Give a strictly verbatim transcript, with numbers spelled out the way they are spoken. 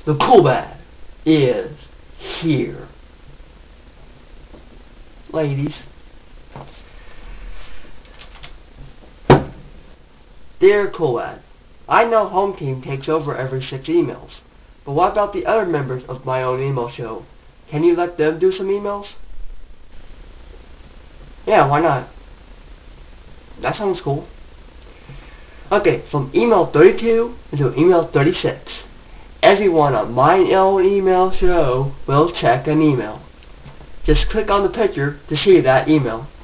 The Coolbad is here. Ladies. Dear Coolbad, I know Home Team takes over every six emails, but what about the other members of my own email show? Can you let them do some emails? Yeah, why not? That sounds cool. Okay, from email thirty-two to email thirty-six. Everyone on my own email show will check an email. Just click on the picture to see that email.